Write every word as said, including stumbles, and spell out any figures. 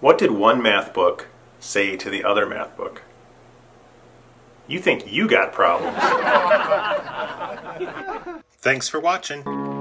What did one math book say to the other math book? You think you got problems. Thanks for watching.